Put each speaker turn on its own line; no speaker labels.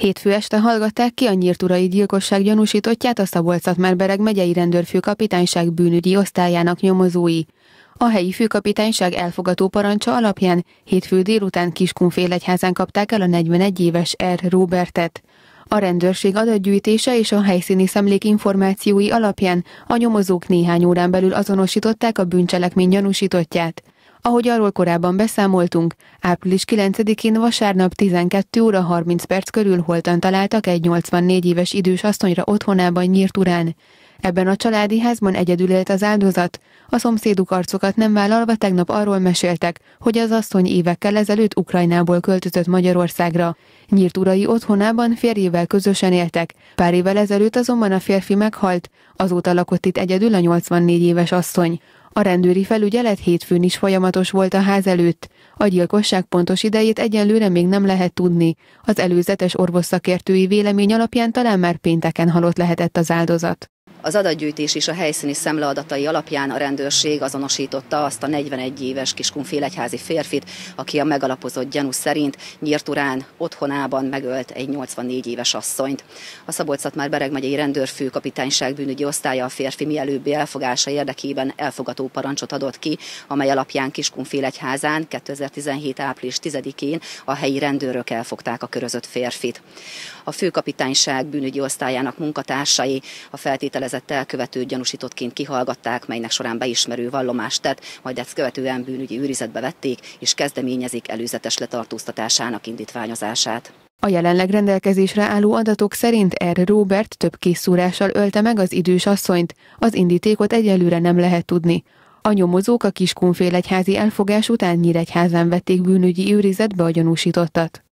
Hétfő este hallgatták ki a nyírturai gyilkosság gyanúsítottját a Szabolcs-Szatmár-Bereg megyei rendőrfőkapitányság bűnügyi osztályának nyomozói. A helyi főkapitányság elfogató parancsa alapján hétfő délután Kiskunfélegyházán kapták el a 41 éves R. Róbertet. A rendőrség adatgyűjtése és a helyszíni szemlék információi alapján a nyomozók néhány órán belül azonosították a bűncselekmény gyanúsítottját. Ahogy arról korábban beszámoltunk, április 9-én vasárnap 12 óra 30 perc körül holtan találtak egy 84 éves idős asszonyra otthonában Nyírturán. Ebben a családi házban egyedül élt az áldozat. A szomszéduk arcokat nem vállalva tegnap arról meséltek, hogy az asszony évekkel ezelőtt Ukrajnából költözött Magyarországra. Nyírturai otthonában férjével közösen éltek. Pár évvel ezelőtt azonban a férfi meghalt, azóta lakott itt egyedül a 84 éves asszony. A rendőri felügyelet hétfőn is folyamatos volt a ház előtt. A gyilkosság pontos idejét egyenlőre még nem lehet tudni. Az előzetes orvosszakértői vélemény alapján talán már pénteken halott lehetett az áldozat.
Az adatgyűjtés és a helyszíni szemleadatai alapján a rendőrség azonosította azt a 41 éves Kiskunfélegyházi férfit, aki a megalapozott gyanú szerint Nyírturán otthonában megölt egy 84 éves asszonyt. A Szabolcs-Szatmár-Bereg megyei rendőrfőkapitányság bűnügyi osztálya a férfi mielőbbi elfogása érdekében elfogató parancsot adott ki, amely alapján Kiskunfélegyházán 2017. április 10-én a helyi rendőrök elfogták a körözött férfit. A főkapitányság bűnügyi osztályának munkatársai a feltételezett elkövetőt gyanúsítottként kihallgatták, melynek során beismerő vallomást tett, majd ezt követően bűnügyi őrizetbe vették, és kezdeményezik előzetes letartóztatásának indítványozását.
A jelenleg rendelkezésre álló adatok szerint R. Róbert több készszúrással ölte meg az idős asszonyt, az indítékot egyelőre nem lehet tudni. A nyomozók a Kiskunfélegyházi elfogás után Nyíregyházán vették bűnügyi őrizetbe a gyanúsítottat.